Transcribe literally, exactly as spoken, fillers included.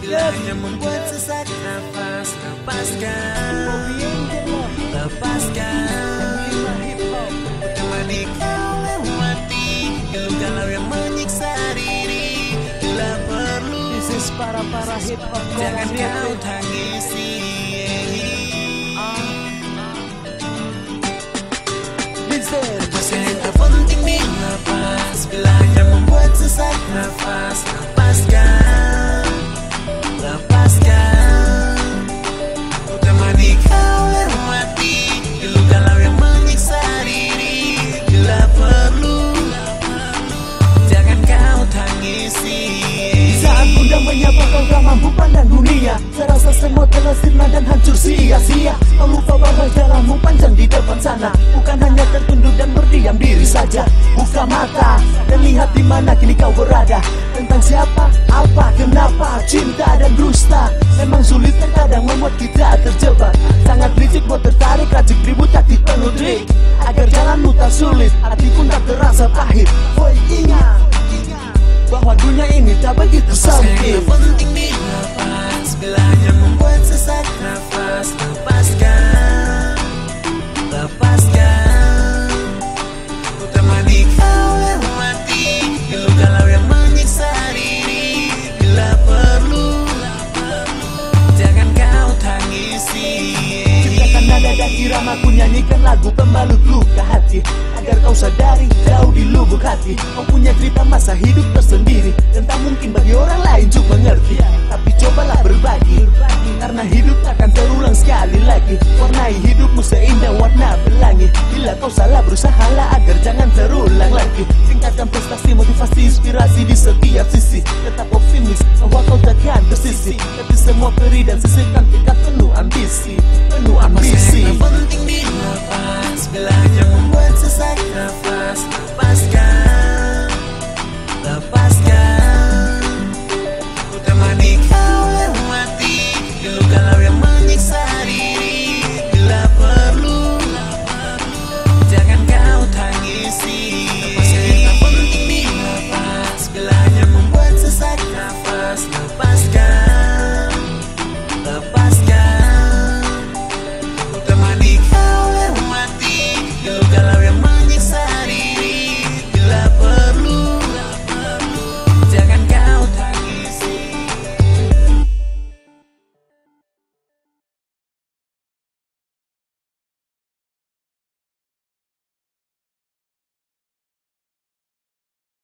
Bilanya membuat sesak nafas, lepaskan, lepaskan. Temani kau lewati galau yang menyiksa diri. Bila perlu, This is para-para hip hop. jangan kau tangisi. Masih yang terpenting dilepas. Bilanya membuat sesak nafas, lepaskan, lepaskan. Ku temani kau lewati galau yang menyiksa diri. Bila perlu, jangan kau tangisi. Saat bunda menyapa kau tak mampu pandang dunia. Serasa semua telah sirna dan hancur sia-sia. Kau lupa bahwa jalanmu panjang di depan sana. Bukan hanya tertunduk dan berdiam diri saja. Buka mata dan lihat di mana kini kau berada. Tentang siapa, apa, kenapa, cinta dan dusta. Memang sulit terkadang membuat kita terjebak. Sangat licik buat tertarik, rajik ribut hati penuh trik. Agar jalanmu tak sulit, hati pun tak terasa pahit. Woi ingat bahwa dunia ini tak begitu sempit. Yang penting dilepas. Bilanya membuat sesak nafas, lepaskan, lepaskan. Ku temani kau lewati galau yang menyiksa diri. Bila perlu, jangan kau tangisi. Ciptakan nada dan irama, ku nyanyikan lagu pembalut luka hati. Agar kau sadari jauh di lubuk hati, kau punya cerita masa hidup tersendiri. Dan tak mungkin bagi orang lain untuk mengerti. Tapi cobalah berbagi, karena hidup takkan terulang sekali lagi. Warnai hidupmu seindah warna pelangi. Bila kau salah berusahalah agar jangan terulang lagi. Tingkatkan prestasi, motivasi, inspirasi di setiap sisi. Tetap optimis bahwa kau takkan tersisi. Tapi semua peri dan sisihkan tingkat penuh ambisi, penuh ambisi. Yang penting dilepas. Bilanya membuat sesak nafas, lepaskan, lepaskan. Ku temani kau lewati galau yang menyiksa diri. Bila perlu, jangan kau tangisi. Yang penting dilepas. Bilanya membuat sesak nafas,